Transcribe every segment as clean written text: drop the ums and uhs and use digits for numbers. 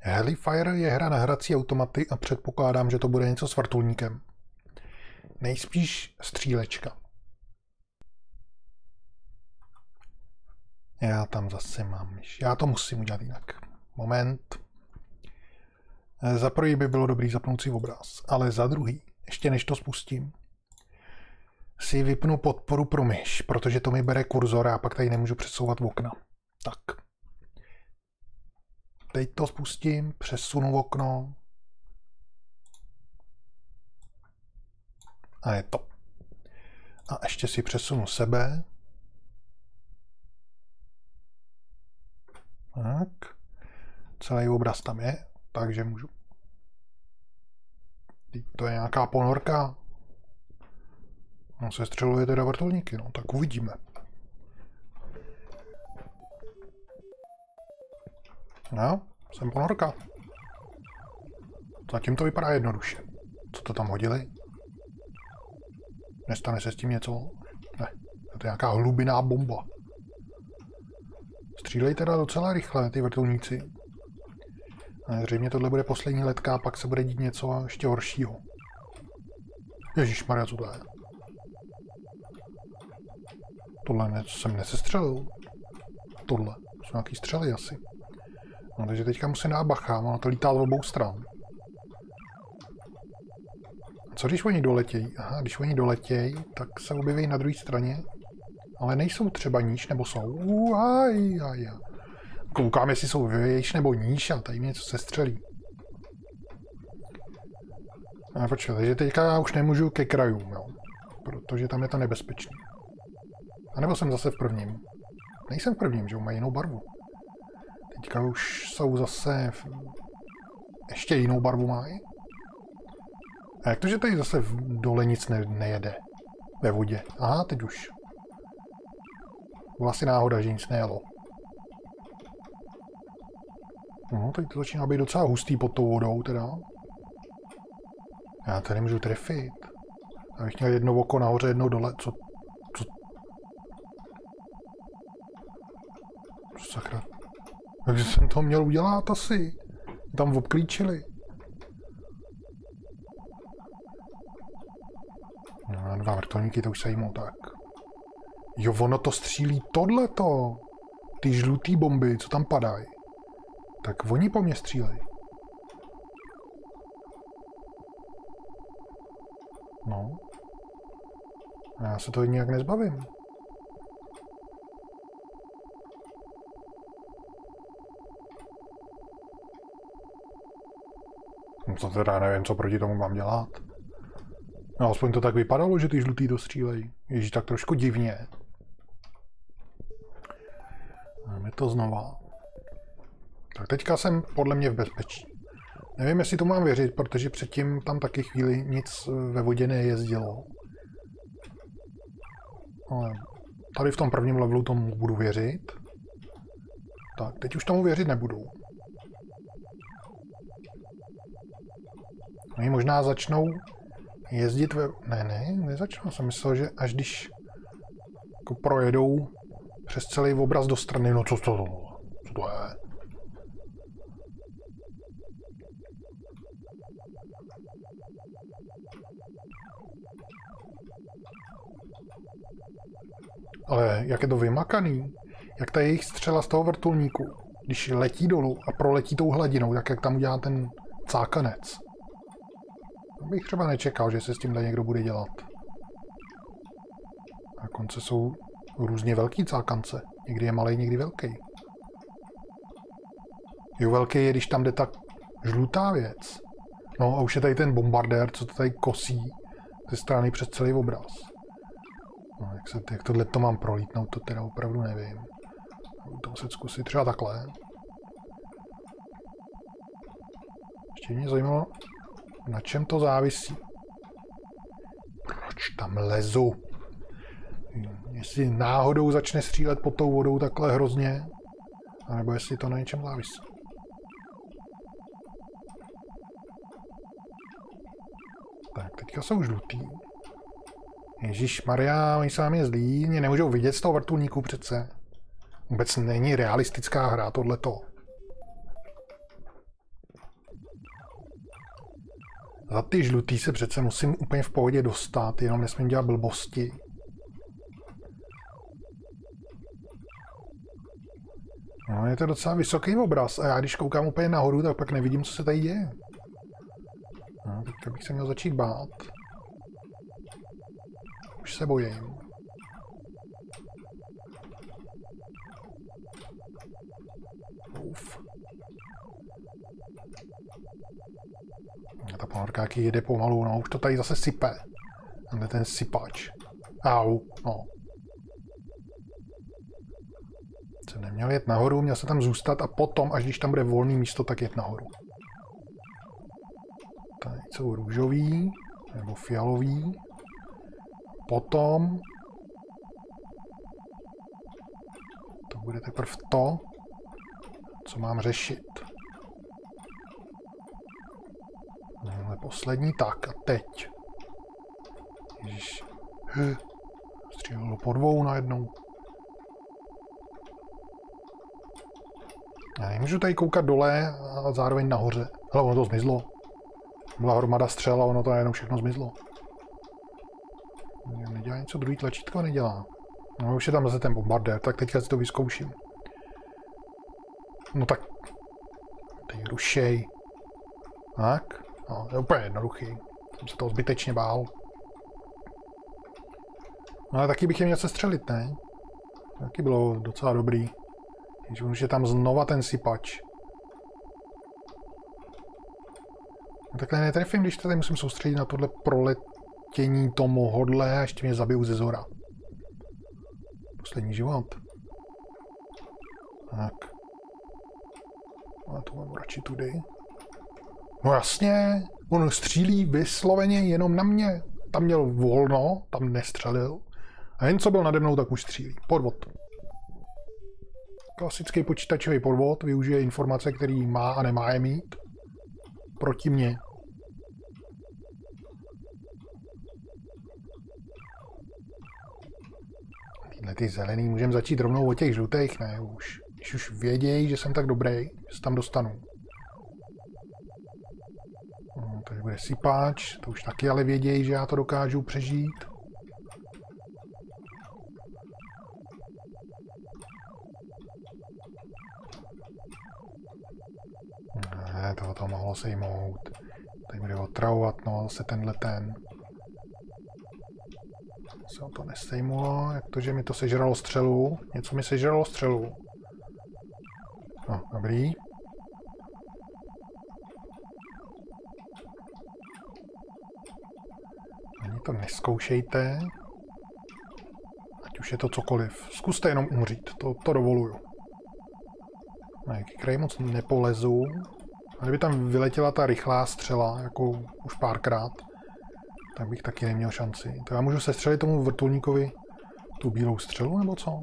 Hellfire je hra na hrací automaty a předpokládám, že to bude něco s vrtulníkem. Nejspíš střílečka. Já tam zase mám myš. Já to musím udělat jinak. Moment. Za prvý by bylo dobrý zapnout si obraz, ale za druhý, ještě než to spustím, si vypnu podporu pro myš, protože to mi bere kurzor a pak tady nemůžu přesouvat okna. Tak. Teď to spustím, přesunu okno. A je to. A ještě si přesunu sebe. Tak. Celý obraz tam je, takže můžu. To je nějaká ponorka. No, se střeluje teda vrtulníky, no, tak uvidíme. No, jsem ponorka. Zatím to vypadá jednoduše. Co to tam hodili? Nestane se s tím něco? Ne, to je nějaká hlubinná bomba. Střílej teda docela rychle, ty vrtulníci. Zřejmě tohle bude poslední letka a pak se bude dít něco ještě horšího. Ježišmarja, co to je? Tohle jsem nesestřelil. Tohle. Jsou nějaký střely asi. No, takže teďka musím dát bacha, ono to lítá z obou stran. A co když oni doletějí? Aha, když oni doletějí, tak se objeví na druhé straně. Ale nejsou třeba níž, nebo jsou? Koukám, jestli jsou výš nebo níž a tady mi něco se střelí. A počkej, takže teďka já už nemůžu ke krajům, jo. Protože tam je to nebezpečné. A nebo jsem zase v prvním? Nejsem v prvním, že mají jinou barvu. Teďka už jsou zase ještě jinou barvu mají. A jak to, že tady zase dole nic nejede? Ve vodě. Aha, teď už. Byla asi náhoda, že nic nejelo. No, teď to začíná být docela hustý pod tou vodou, teda. Já tady nemůžu trefit. Já bych měl jedno oko nahoře, jedno dole. Co? Sakra. Takže jsem to měl udělat asi. Tam obklíčili. No, dva vrtulníky, to už se jimou tak. Jo, ono to střílí tohleto. Ty žlutý bomby, co tam padají. Tak oni po mně střílejí. No. Já se to nějak nezbavím. No to teda nevím, co proti tomu mám dělat. No aspoň to tak vypadalo, že ty žlutý dostřílejí. Ježíš, tak trošku divně. Máme to znova. Tak teďka jsem podle mě v bezpečí. Nevím, jestli to mám věřit, protože předtím tam taky chvíli nic ve vodě nejezdilo. Ale tady v tom prvním levelu tomu budu věřit. Tak, teď už tomu věřit nebudu. Oni možná začnou jezdit ve... nezačnou. Jsem myslel, že až když jako projedou přes celý obraz do strany, no co to je? Ale jak je to vymakaný, jak ta jejich střela z toho vrtulníku, když letí dolů a proletí tou hladinou, tak jak tam udělá ten cákanec. Bych třeba nečekal, že se s tímhle někdo bude dělat. A konce jsou různě velký cákance. Někdy je malej, někdy velký. Jo, velký je, když tam jde ta žlutá věc. No a už je tady ten bombardér, co to tady kosí ze strany přes celý obraz. No, jak tohle to mám prolítnout, to teda opravdu nevím. To muset zkusit třeba takhle. Ještě mě zajímalo, na čem to závisí. Proč tam lezu? Jestli náhodou začne střílet pod tou vodou takhle hrozně, anebo jestli to na něčem závisí. Tak, teďka jsou žlutý. Ježišmarja, oni sami je zlí, mě nemůžou vidět z toho vrtulníku přece. Vůbec není realistická hra tohleto. Za ty žlutý se přece musím úplně v pohodě dostat, jenom nesmím dělat blbosti. No, je to docela vysoký obraz a já když koukám úplně nahoru, tak pak nevidím, co se tady děje. No, teďka bych se měl začít bát. Už se bojím. Uf. A ta ponorka jaký jede pomalu, no už to tady zase sype. Tenhle ten sypač. Au, no. Jsem neměl jet nahoru, měl se tam zůstat a potom, až když tam bude volný místo, tak jet nahoru. Tady jsou růžový, nebo fialový. Potom to bude teprve to, co mám řešit. Tohle poslední, tak a teď. Ježiš. Střílelo po dvou najednou. Já nemůžu tady koukat dole a zároveň nahoře. Hele, ono to zmizlo. Byla hromada střel a ono to jenom všechno zmizlo. Nedělá něco, druhý tlačítko nedělá. No už je tam zase ten bombardér, tak teďka si to vyzkouším. No tak. Teď rušej. Tak. No, to je úplně jednoduchý. Jsem se toho zbytečně bál. No ale taky bych je měl se střelit, ne? Taky bylo docela dobrý. Když už je tam znova ten sypač. No takhle netrefím, když tady musím soustředit na tohle proletění tomuhodle a ještě mě zabijou ze zora. Poslední život. Tak. Ale to mám radši tudy. No jasně, on střílí vysloveně jenom na mě. Tam měl volno, tam nestřelil. A jen co byl nade mnou, tak už střílí. Podvod. Klasický počítačový podvod, využije informace, který má a nemá je mít. Proti mně. Tyhle ty zelený můžeme začít rovnou od těch žlutých, ne už. Když už vědějí, že jsem tak dobrý, že se tam dostanu. No, tady bude sypáč, to už taky ale vědějí, že já to dokážu přežít. Ne, toho to mohlo sejmout. Tady bude otravovat, no, zase tenhle ten. Se to nesejmulo, jak to, že mi to sežralo střelu. Něco mi sežralo střelu. No, dobrý. Ani to neskoušejte. Ať už je to cokoliv. Zkuste jenom umřít, to dovoluju. Na jaký kraj moc nepolezu. A kdyby tam vyletěla ta rychlá střela, jako už párkrát, tak bych taky neměl šanci. To já můžu sestřelit tomu vrtulníkovi tu bílou střelu, nebo co?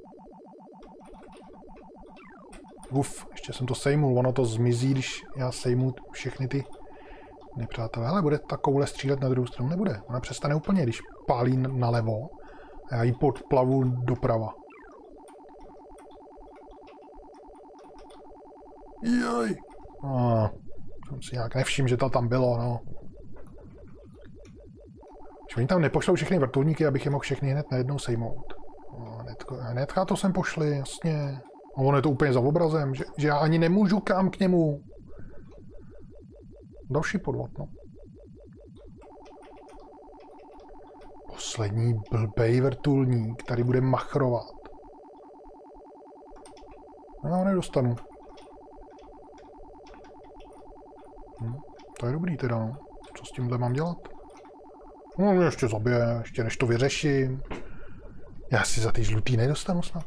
Uf, ještě jsem to sejmul, ono to zmizí, když já sejmu všechny ty nepřátelé. Ale bude ta koule střílet na druhou stranu? Nebude. Ona přestane úplně, když pálí nalevo a já ji podplavu doprava. Joj. Jsem si nějak nevšiml, že to tam bylo, no. Že oni tam nepošlou všechny vrtulníky, abych je mohl všechny hned najednou sejmout. No, hnedka to sem pošli, jasně. A on je to úplně za obrazem, že já ani nemůžu kam k němu. Další podvod, no. Poslední blbej vrtulník, tady bude machrovat. Já ho nedostanu. To je dobrý teda, no. Co s tímhle mám dělat? No, mě ještě zabije, ještě než to vyřeším. Já si za ty žlutý nedostanu snad.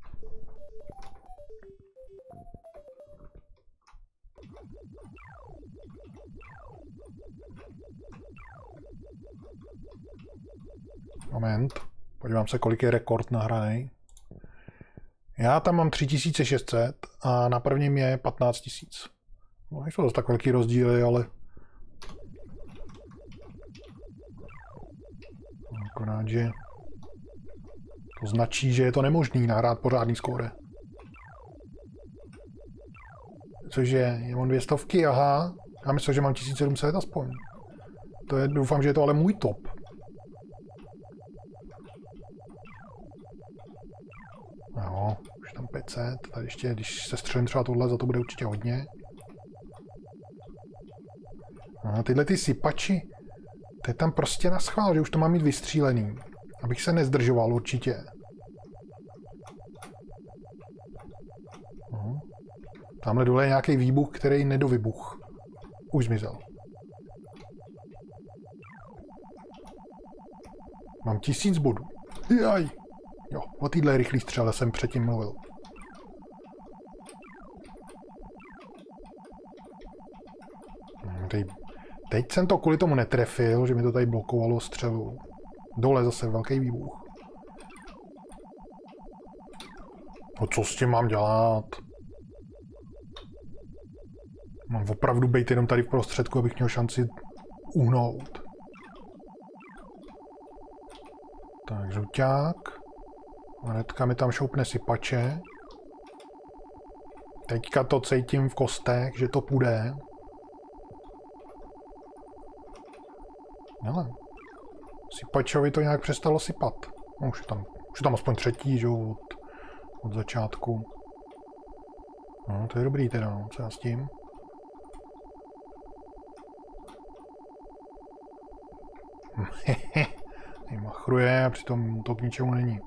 Moment. Podívám se, kolik je rekord nahraný. Já tam mám 3600 a na prvním je 15 000. No, nejsou zase tak velký rozdíly, ale... Akorát, že... To značí, že je to nemožný nahrát pořádný skóre. Cože, já mám 200, aha. Já myslím, že mám 1700 aspoň. To je, doufám, že je to ale můj top. Jo, už tam 500. Tady ještě, když se střelím třeba tohle, za to bude určitě hodně. A tyhle ty sypači, to je tam prostě na schvál, že už to mám mít vystřílený. Abych se nezdržoval určitě. Tamhle dole je nějaký výbuch, který nedovybuch. Už zmizel. Mám 1000 bodů. Jaj. Jo, o téhle rychlý střele jsem předtím mluvil. Teď jsem to kvůli tomu netrefil, že mi to tady blokovalo střelu. Dole zase velký výbuch. No co s tím mám dělat? Mám opravdu být jenom tady v prostředku, abych měl šanci uhnout. Tak, žluťák. Hnedka mi tam šoupne sypače. Teďka to cítím v kostech, že to půjde. Hele. Sypačovi to nějak přestalo sypat. No, už je tam aspoň třetí, že jo, od začátku. No, to je dobrý teda, no, co já s tím? Machruje a přitom to k ničemu není.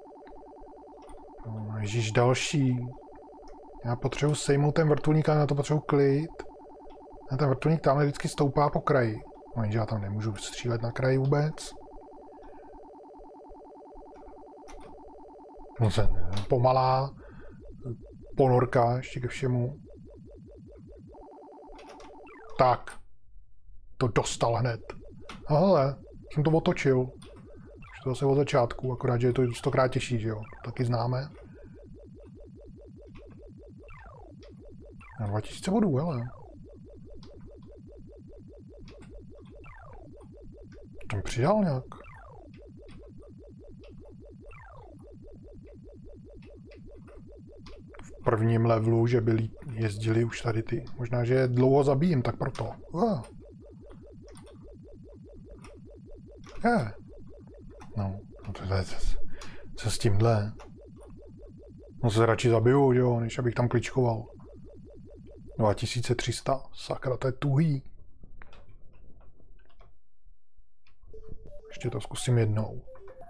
No, ježíš, další. Já potřebuji sejmout ten vrtulník, ale na to potřebuji klid. A ten vrtulník tamhle vždycky stoupá po kraji. No, jenže já tam nemůžu střílet na kraji vůbec. No se pomalá ponorka ještě ke všemu. Tak. To dostal hned. A hele, jsem to otočil. Už to zase od začátku, akorát, že je to 100krát těžší, že jo? Taky známe. Na 2000 bodů, hele. Tam přidal nějak. V prvním levelu, že byli, jezdili už tady ty. Možná, že je dlouho zabijím, tak proto. No, to je, co s tímhle? No se radši zabiju, jo, než abych tam kličkoval. 2300, sakra, to je tuhý. Ještě to zkusím jednou.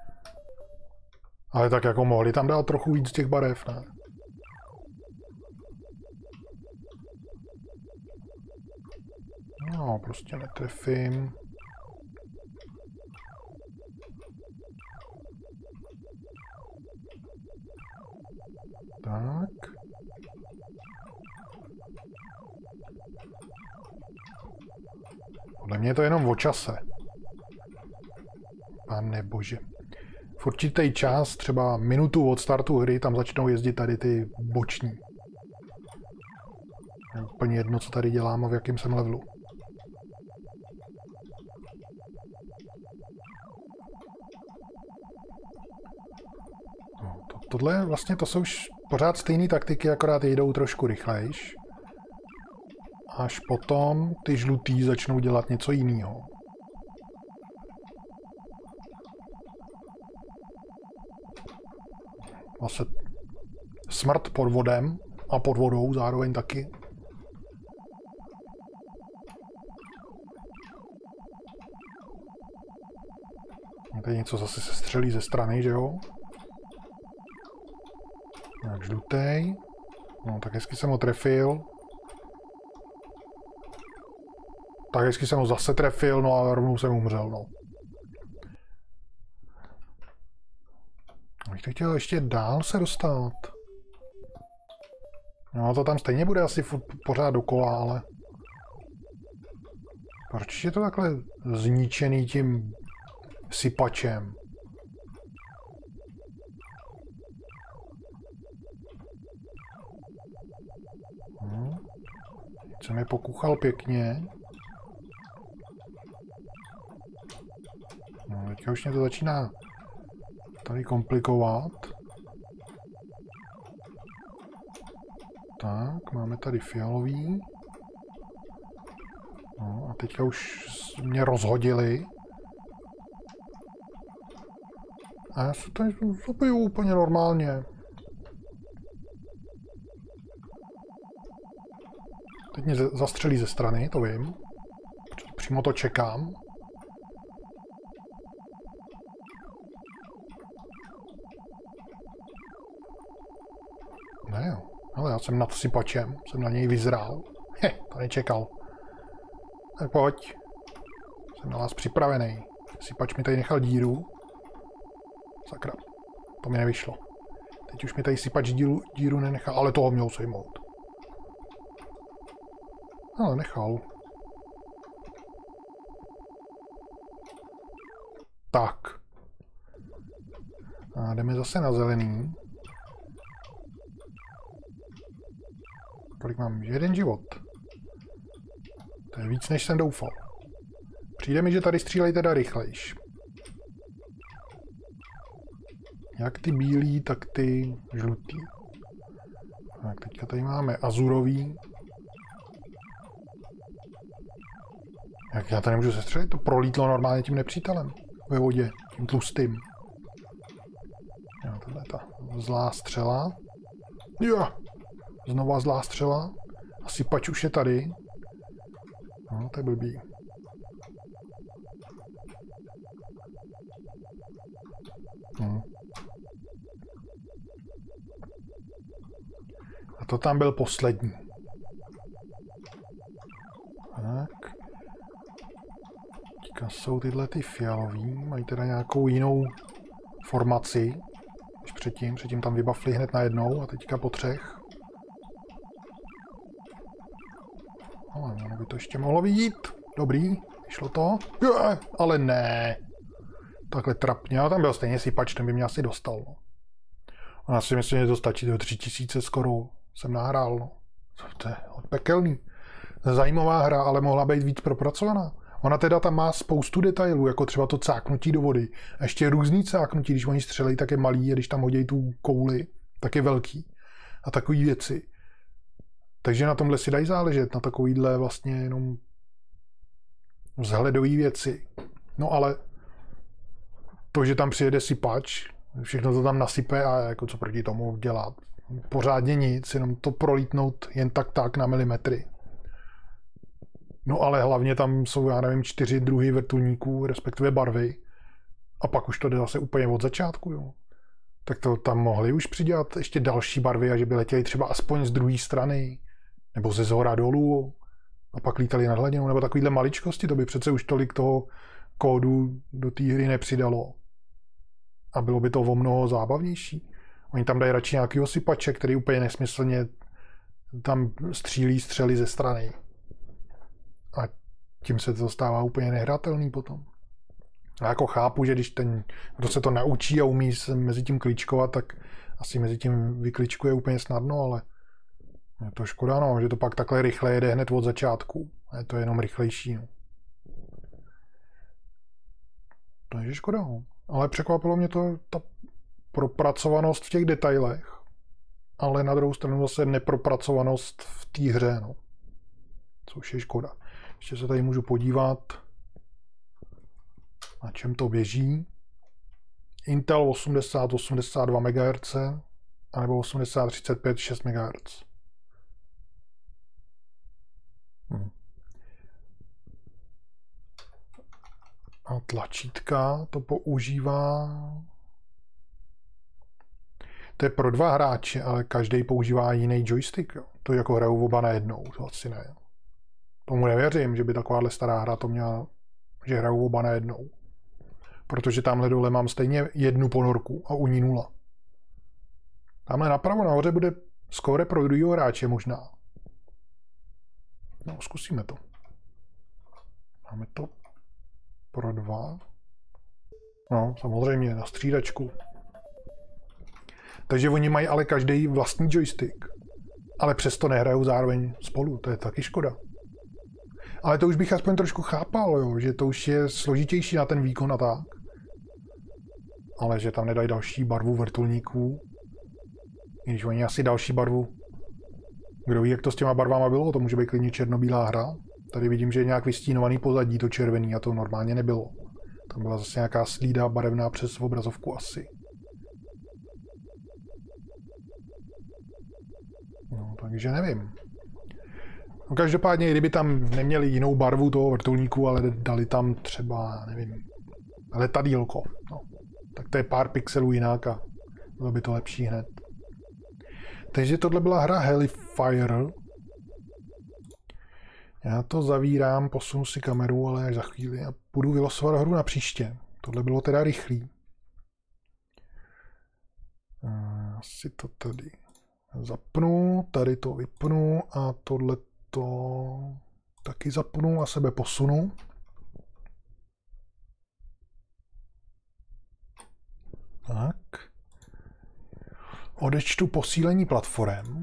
Ale tak jako mohli tam dát trochu víc těch barev, ne? No, prostě netrefím. Tak. Podle mě je to jenom o čase. Pane bože. V určitý čas, třeba minutu od startu hry, tam začnou jezdit tady ty boční. Je úplně jedno, co tady dělám a v jakém jsem levelu. No, tohle vlastně to jsou už pořád stejné taktiky, akorát jdou trošku rychlejš. Až potom ty žlutý začnou dělat něco jiného. Vlastně smrt pod vodem a pod vodou zároveň taky. Tady něco zase se střelí ze strany, že jo? Jak žlutej. No, tak hezky jsem ho trefil. Tak hezky jsem ho zase trefil, no a rovnou jsem umřel, no. Bych to chtěl ještě dál se dostat. No to tam stejně bude asi pořád dokola, ale... Proč je to takhle zničený tím sypačem? Jsem je pokuchal pěkně. No, teďka už mě to začíná tady komplikovat. Tak, máme tady fialový. No, a teďka už mě rozhodili. A já se tady zabiju úplně normálně. Teď mě zastřelí ze strany, to vím. Přímo to čekám. Ne jo, ale já jsem nad sypačem, jsem na něj vyzrál. To nečekal. Tak pojď. Jsem na vás připravený. Sypač mi tady nechal díru. Sakra, to mi nevyšlo. Teď už mi tady sypač díru nenechal, ale toho měl sejmout. Ale nechal. Tak. A jdeme zase na zelený. Kolik mám? Jeden život. To je víc, než jsem doufal. Přijde mi, že tady střílej teda rychlejš. Jak ty bílý, tak ty žlutý. Tak teďka tady máme azurový. Jak já to nemůžu sestřelit? To prolítlo normálně tím nepřítelem. Ve vodě, tím tlustým. Jo, tohle je ta zlá střela. Jo! Znova zlá střela. A sypač už je tady. No, to je blbý. A to tam byl poslední. Tak. Teďka jsou tyhle ty fialový. Mají teda nějakou jinou formaci. Než předtím tam vybafli hned najednou a teďka po třech. Ale ono by to ještě mohlo vyjít. Dobrý, vyšlo to. Ale ne. Takhle trapně, ale tam byl stejně sypač, ten by mě asi dostal. No. A já si myslím, že to stačí, do 3000 skoro jsem nahrál. No. To je pekelný. Zajímavá hra, ale mohla být víc propracovaná. Ona teda tam má spoustu detailů, jako třeba to cáknutí do vody. A ještě různý cáknutí, když oni střelí, tak je malý, a když tam hodí tu kouli, tak je velký. A takový věci. Takže na tomhle si dají záležet, na takovýhle vlastně jenom vzhledový věci. No ale to, že tam přijede sypač, všechno to tam nasype a jako co proti tomu dělat. Pořádně nic, jenom to prolítnout jen tak na milimetry. No ale hlavně tam jsou, já nevím, 4 druhy vrtulníků, respektive barvy. A pak už to jde zase úplně od začátku, jo. Tak to tam mohli už přidělat ještě další barvy a že by letěli třeba aspoň z druhé strany. Nebo ze zhora dolů. A pak lítali nad hladinou. Nebo takovýhle maličkosti, to by přece už tolik toho kódu do té hry nepřidalo. A bylo by to o mnoho zábavnější. Oni tam dají radši nějakýho sypače, který úplně nesmyslně tam střílí střely ze strany. A tím se to stává úplně nehratelný potom. A jako chápu, že když ten, kdo se to naučí a umí se mezi tím kličkovat, tak asi mezi tím vykličkuje úplně snadno, ale je to škoda, no, že to pak takhle rychle jede hned od začátku. A je to jenom rychlejší. No. Takže škoda, no. Ale překvapilo mě to ta propracovanost v těch detailech. Ale na druhou stranu zase nepropracovanost v té hře, no. Což je škoda. Ještě se tady můžu podívat, na čem to běží. Intel 80-82 MHz anebo 80-35-6 MHz. A tlačítka to používá. To je pro 2 hráče, ale každý používá jiný joystick. Jo. To jako hrajou oba najednou, to asi ne. Tomu nevěřím, že by takováhle stará hra to měla, že hrajou oba najednou. Protože tamhle dole mám stejně 1 ponorku a u ní 0. Tamhle napravo nahoře bude skóre pro druhého hráče možná. No, zkusíme to. Máme to pro 2. No, samozřejmě, na střídačku. Takže oni mají ale každý vlastní joystick. Ale přesto nehrajou zároveň spolu, to je taky škoda. Ale to už bych aspoň trošku chápal, jo, že to už je složitější na ten výkon a tak. Ale že tam nedají další barvu vrtulníků. Když oni asi další barvu. Kdo ví, jak to s těma barvama bylo, to může být klidně černobílá hra. Tady vidím, že je nějak vystínovaný pozadí, to červený, a to normálně nebylo. Tam byla zase nějaká slída barevná přes obrazovku asi. No, takže nevím. No, každopádně, kdyby tam neměli jinou barvu toho vrtulníku, ale dali tam třeba, nevím, letadýlko. No, tak to je pár pixelů jinak a bylo by to lepší hned. Takže tohle byla hra Hellfire. Já to zavírám, posunu si kameru, ale až za chvíli. A budu vylosovat hru na příště. Tohle bylo teda rychlý. Asi to tady zapnu, tady to vypnu a tohle to taky zapnu a sebe posunu. Tak. Odečtu posílení platform.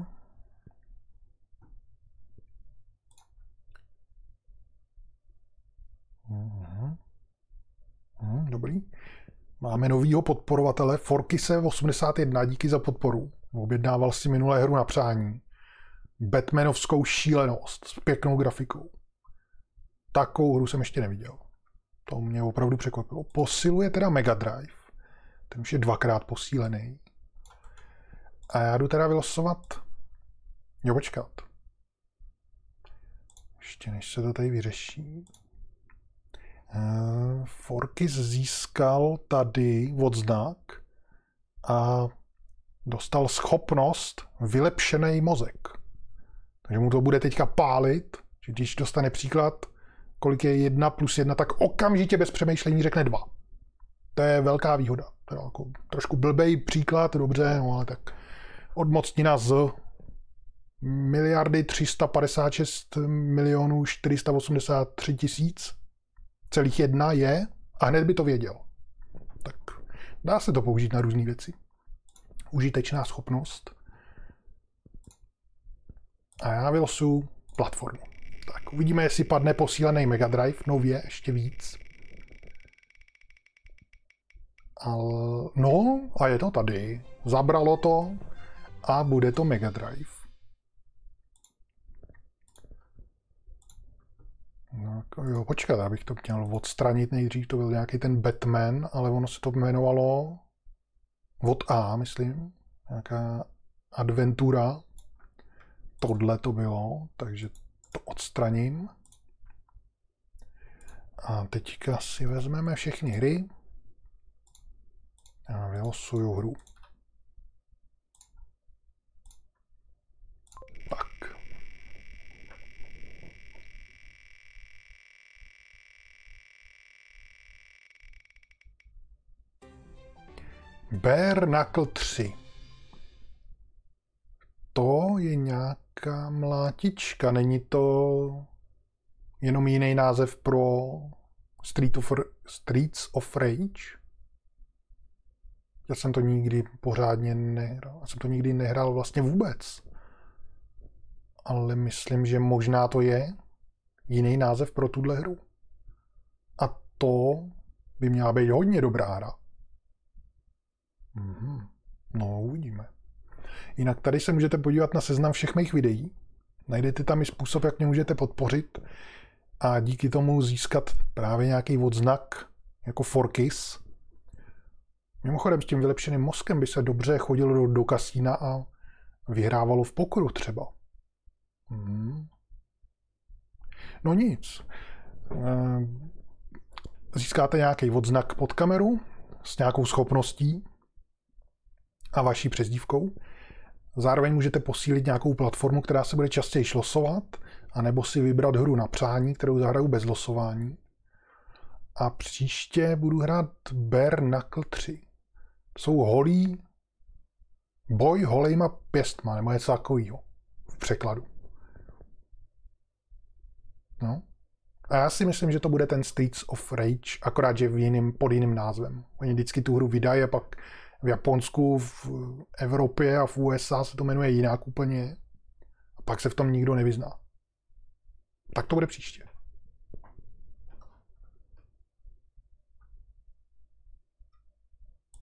Dobrý. Máme novýho podporovatele Forkise 81, díky za podporu. Objednával si minulé hru na přání. Batmanovskou šílenost s pěknou grafikou. Takovou hru jsem ještě neviděl. To mě opravdu překvapilo. Posiluje teda Mega Drive. Ten už je dvakrát posílený. A já jdu teda vylosovat. Jo, počkat. Ještě než se to tady vyřeší. Forkis získal tady odznak a dostal schopnost vylepšený mozek. Takže mu to bude teďka pálit, že když dostane příklad, kolik je 1 + 1, tak okamžitě bez přemýšlení řekne 2. To je velká výhoda. To je jako trošku blbej příklad, dobře, no ale tak odmocnina z 1 356 483 000,1 je a hned by to věděl. Tak dá se to použít na různé věci. Užitečná schopnost. A já vylosuju platformu. Tak uvidíme, jestli padne posílený Mega Drive, nově ještě víc. No a je to tady. Zabralo to a bude to Mega Drive. No, jo, počkat, abych to měl odstranit nejdřív, to byl nějaký ten Batman, ale ono se to jmenovalo od A, myslím, nějaká adventura. Tohle to bylo, takže to odstraním. A teďka si vezmeme všechny hry a vylosuju hru. Tak. Bare Knuckle 3. To je nějaká mlátička, není to jenom jiný název pro Streets of Rage? Já jsem to nikdy pořádně nehrál. Já jsem to nikdy nehrál vlastně vůbec. Ale myslím, že možná to je jiný název pro tuhle hru. A to by měla být hodně dobrá hra. No, uvidíme. Jinak tady se můžete podívat na seznam všech mých videí. Najdete tam i způsob, jak mě můžete podpořit a díky tomu získat právě nějaký odznak jako Forkis. Mimochodem s tím vylepšeným mozkem by se dobře chodilo do kasína a vyhrávalo v pokeru třeba. No nic. Získáte nějaký odznak pod kameru s nějakou schopností a vaší přezdívkou. Zároveň můžete posílit nějakou platformu, která se bude častěji losovat, anebo si vybrat hru na přání, kterou zahraju bez losování. A příště budu hrát Bare Knuckle 3. To jsou holí boj holejma pěstma, nebo něco takového v překladu. No. A já si myslím, že to bude ten Streets of Rage, akorát, že pod jiným názvem. Oni vždycky tu hru vydají a pak v Japonsku, v Evropě a v USA se to jmenuje jinak úplně. A pak se v tom nikdo nevyzná. Tak to bude příště.